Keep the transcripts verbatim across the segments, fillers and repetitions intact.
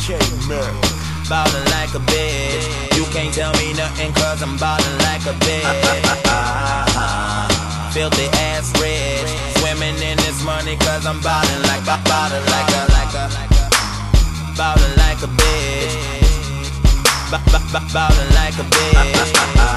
Ballin' like a bitch. You can't tell me nothing cause I'm ballin' like a bitch. Filthy ass rich. Swimming in this money cause I'm ballin' like, ballin' like a, like a, ballin' like a bitch. Ballin' like a bitch.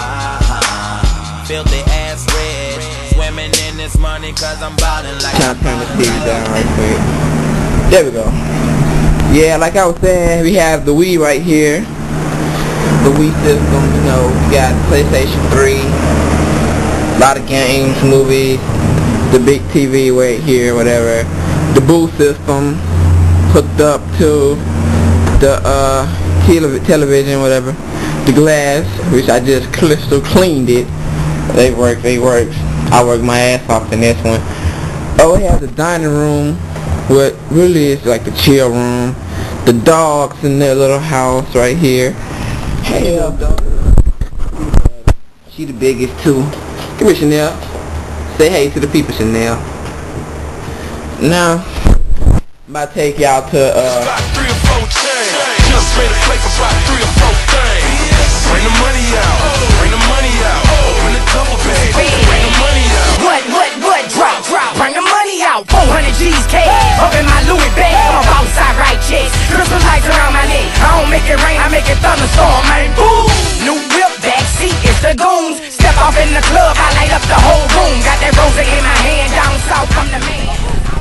Filthy ass rich. Swimming in this money cause I'm ballin' like a. Trying to turn the T V down right quick. There we go. Yeah, like I was saying, we have the Wii right here. The Wii system, you know, we got PlayStation three, a lot of games, movies, the big T V right here, whatever. The Boo system hooked up to the uh, tele television, whatever. The glass, which I just crystal cleaned it. They work, they work. I work my ass off in this one. Oh, we have the dining room. What really is like the chill room. The dogs in their little house right here. Hey, up, dog. She the biggest too. Come here, Chanel. Say hey to the people, Chanel. Now, I'm about to take y'all to uh. About three or four chains. Just made a flake about three or four things. Bring the money out. Bring the money out. Open the double bag. Bring the money out. What, what, what? Drop, drop. Bring the money out. four hundred G's cash. Up in my Louis bag. I'm a boss, I write checks. Crystal lights around my neck. I don't make it rain, I make it thunderstorm, man. Boom! New whip, backseat, it's the goons. Step off in the club, I light up the whole room. Got that rose in my hand, down south come the man.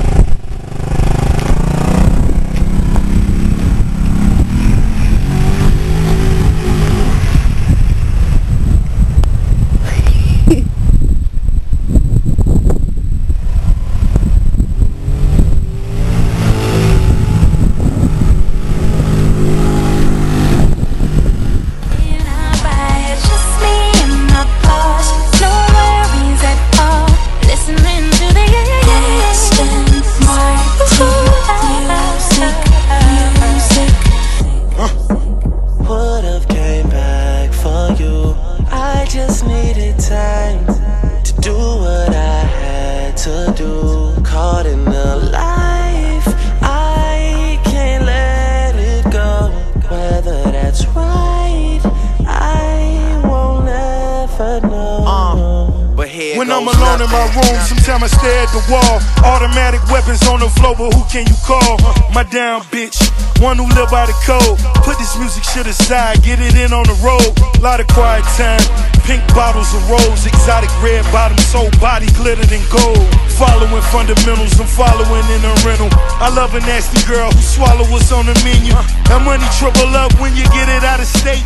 Caught in the life, I can't let it go. Whether that's right, I won't ever know. Uh, but here when goes I'm alone in my room, sometimes I stare at the wall. Automatic weapons on the floor, but who can you call? My down bitch, one who live by the code. Put this music shit aside, get it in on the road. Lot of quiet time, pink bottles of rose, exotic red bottoms, whole body glittered in gold. Following fundamentals, I'm following in a rental. I love a nasty girl who swallow what's on the menu. That money triple up when you get it out of state.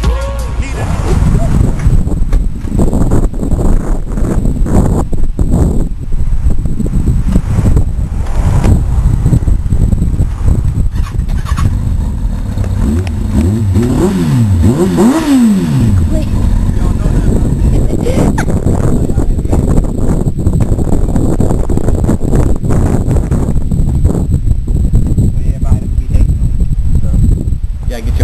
Yeah, get your